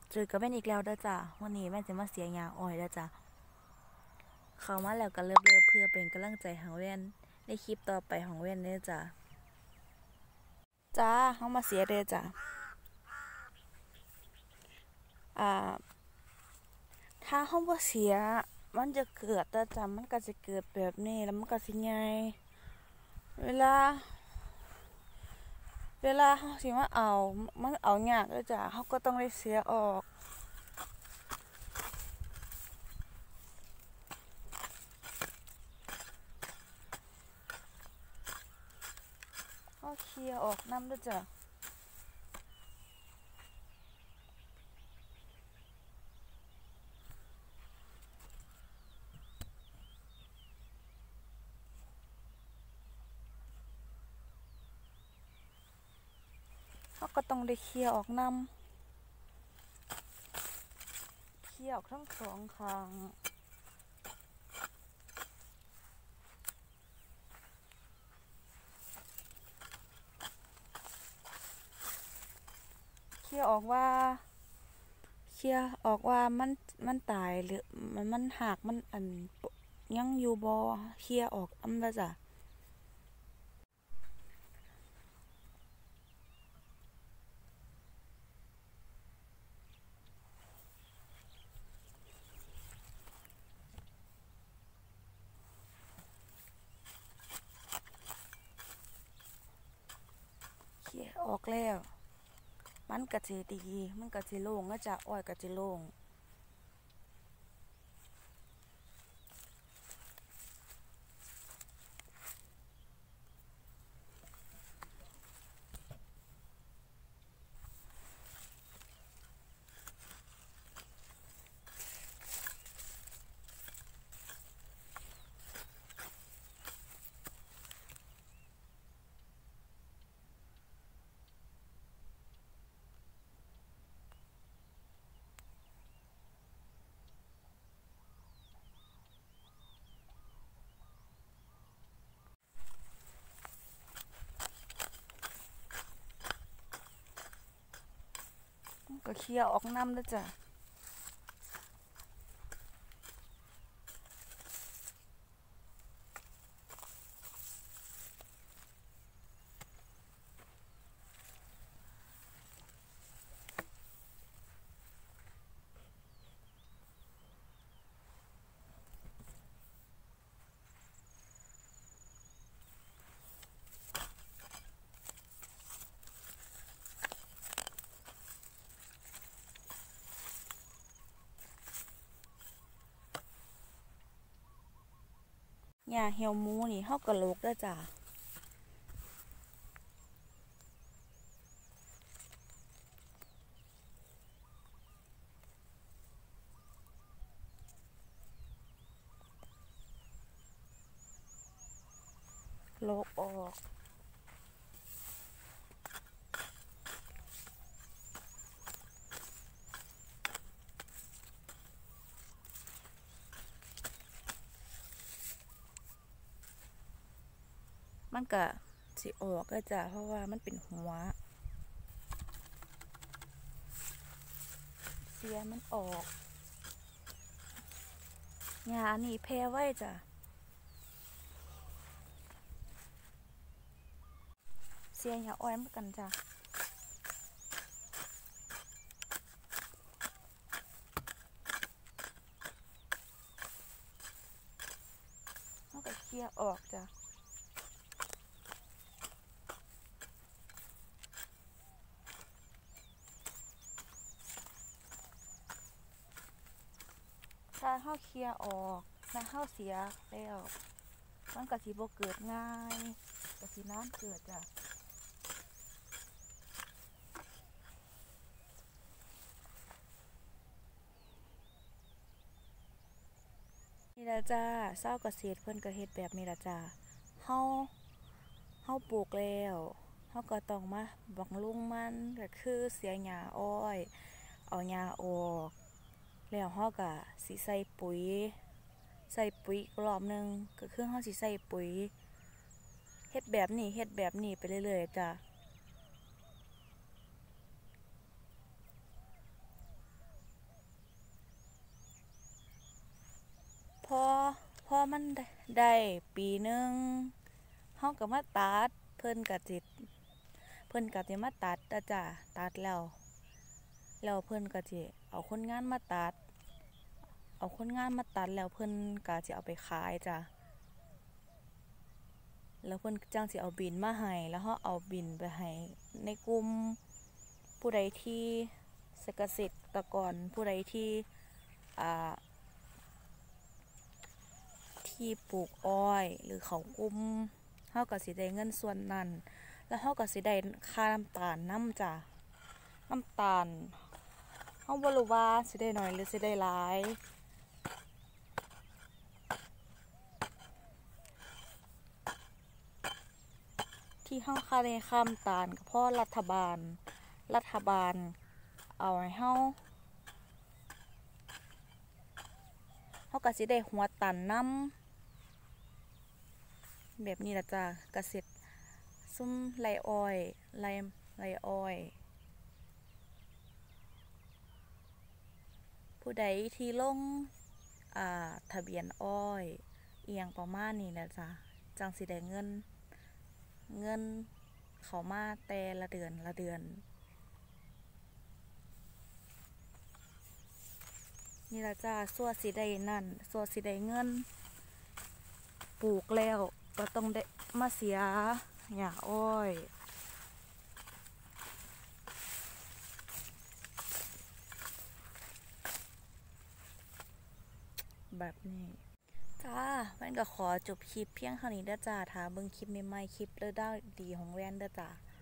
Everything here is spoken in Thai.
เจอกับแม่นอีกแล้วเด้อจ้ะวันนี้แม่จะมาเสียยาอ้อยเด้อจ้ะเข้ามาแล้วก็เริ่มเพื่อเป็นกำลังใจของแว่นในคลิปต่อไปของแว่นเด้อจ้ะเฮามาเสียเด้อจ้ะอ่าถ้าเฮาบ่เสียมันจะเกิดเด้อจ้ะมันก็จะเกิดแบบนี้แล้วมันก็สิใหญ่เวลาเฮาสิมาเอามันเอายากเด้อจ้ะเฮาก็ต้องได้เสียออกเฮาเคลียร์ออกนำเด้อจ้ะเฮาก็ต้องได้เคลียร์ออกนำเคลียร์ออกทั้งสองข้างเคลียร์ออกว่า เคลียร์ออกว่ามันตายหรือมันหักมันยังอยู่บ่เคลียร์ออกละจ้ะเคลียร์ออกแล้วมันก็สิดีมันก็สิโล่งนะจ้ะอ้อยก็สิโล่งมันก็เคลียร์ออกนำละจ้ะหญ้าเหี่ยวหมูนี่เฮาก็โลกละจ้ะโลกออกมันก็สิออกละจ้ะเพราะว่ามันเป็นหัวเสียมันออกหญ้านี่แพ้ไว้จ้ะเสียหญ้าอ้อยเหมือนกันจ้ะเฮาก็เคลียร์ออกจ้ะ ถ้าเฮาเคลียร์ออกถ้าเฮาเสียแล้วมันก็สิบ่เกิดง่ายก็สิน้ำเกิดจ้ะนี่ล่ะจ้าชาวเกษตรเพิ่นก็เฮ็ดแบบนี้ล่ะจ้าเฮาเฮาปลูกแล้วเฮาก็ต้องมาบำรุงมันก็คือเสียหญ้าอ้อยเอาหญ้าออกแล้วเฮาก็สิใส่ปุ๋ยอีกรอบหนึงก็คือเฮาสิใส่ปุ๋ยเฮ็ดแบบนี้ไปเรื่อยๆจ้ะอมันได้ปีหนึ่งเฮาก็มาตัดเพิ่นก็สิมาตัดจ้ะตัดแล้วเพิ่นก็สิเอาคนงานมาตัดแล้วเพิ่นก็สิเอาไปขายจ้ะแล้วเพิ่นจังสิเอาบิลมาให้แล้วเฮาเอาบิลไปให้ในกลุ่มผู้ใดที่เกษตรกรผู้ใดที่อ่าที่ปลูกอ้อยหรือเขากลุ่มเฮาก็สิได้เงินส่วนนั้นแล้วเฮาก็สิได้ค่าน้ำตาลนำจ้ะน้ำตาลเฮาบ่รู้ว่าสิได้น้อยหรือสิได้หลายที่เฮาค่าได้ค่าน้ำตาลก็เพราะรัฐบาลเอาให้เฮาก็สิได้หัวตันนำแบบนี้ล่ะจ้ะเกษตรซุ่มไรอ้อยไรอ้อยผู้ใดที่ลงทะเบียนอ้อยเอียงประมาณนี้นะจ้ะจังสิได้เงินเข้ามาแต่ละเดือนนี่ล่ะจ้ะสั่วสิได้เงินปลูกแล้วก็ต้องได้มาเสียหญ้าอ้อยแบบนี้จ้าแว่นก็ขอจบคลิปเพียงเท่านี้เด้อจ้าถ้าเบิ่งคลิปใหม่ๆคลิปเด้อดีของแว่นเด้อจ้า